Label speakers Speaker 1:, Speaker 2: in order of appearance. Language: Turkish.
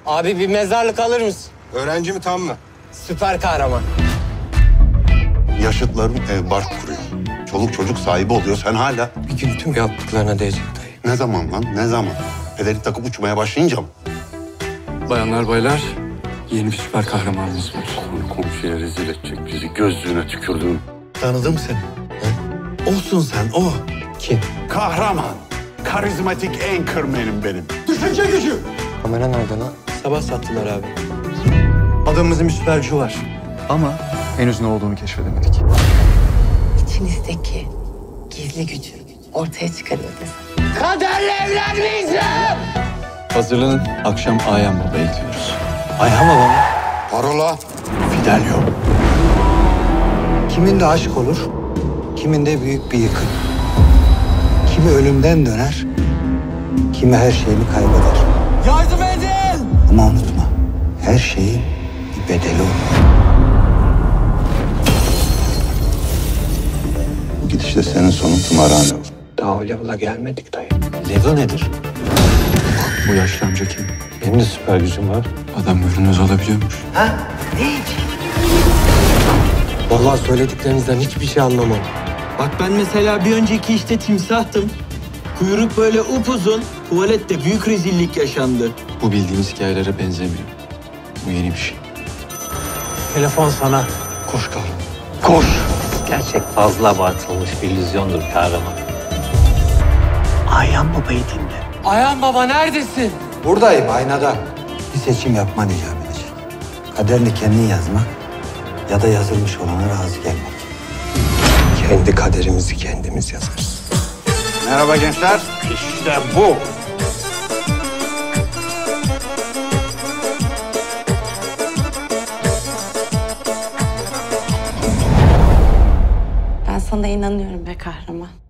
Speaker 1: Abi bir mezarlık alır mısın?
Speaker 2: Öğrenci mi tam mı?
Speaker 1: Süper kahraman.
Speaker 3: Yaşıtlarım ev bark kuruyor. Çoluk çocuk sahibi oluyor. Sen hala
Speaker 1: Bir gün tüm yaptıklarına değecek dayı.
Speaker 3: ne zaman lan? Ne zaman? Pederi takıp uçmaya başlayınca mı?
Speaker 4: Bayanlar baylar, yeni bir süper kahramanımız var.
Speaker 3: Komşuya rezil edecek bizi. Gözlüğüne tükürdüm.
Speaker 5: Tanıdım seni. Olsun sen, o.
Speaker 1: Kim?
Speaker 3: Kahraman. Karizmatik anchorman'im benim.
Speaker 1: Kamera nerede lan?
Speaker 5: Sabah sattılar abi. Adamımızın bir süper gücü var. Ama henüz ne olduğunu keşfedemedik.
Speaker 6: İçinizdeki gizli gücü ortaya çıkarıyor desem.
Speaker 1: Kaderle evlenmeyiz mi?
Speaker 4: Hazırlanın, akşam Ayhan Baba'ya gidiyoruz.
Speaker 5: Ayhan baba mı?
Speaker 3: Parola.
Speaker 5: Fidelio. Kimin de aşk olur, kimin de büyük bir yıkım. Kimi ölümden döner, kimi her şeyini kaybeder.
Speaker 1: Yardım edin!
Speaker 5: Ama unutma, her şeyin bir bedeli olur.
Speaker 3: Bu gidişle senin sonun tımarhane olur.
Speaker 1: Daha o level'a gelmedik dayı.
Speaker 5: Level nedir?
Speaker 4: Bu yaşlı amca kim?
Speaker 1: Benim de süper gücüm var.
Speaker 4: Adam görünmez olabiliyormuş.
Speaker 1: Vallahi söylediklerinizden hiçbir şey anlamadım.
Speaker 7: Bak ben mesela bir önceki işte timsahtım. Kuyruk böyle upuzun, tuvalette büyük rezillik yaşandı.
Speaker 4: Bu bildiğimiz hikayelere benzemiyor. Bu yeni bir şey.
Speaker 5: Telefon sana.
Speaker 4: Koş kahraman.
Speaker 5: Koş.
Speaker 8: Gerçek fazla abartılmış bir illüzyondur kahraman.
Speaker 5: Ayhan babayı dinle.
Speaker 1: Ayhan baba neredesin?
Speaker 5: Buradayım, aynada. Bir seçim yapman icap edecek. Kaderini kendin yazmak ya da yazılmış olana razı gelmek.
Speaker 1: Kendi kaderimizi kendimiz yazarız.
Speaker 3: Merhaba gençler. İşte bu.
Speaker 6: Ben sana inanıyorum be kahraman.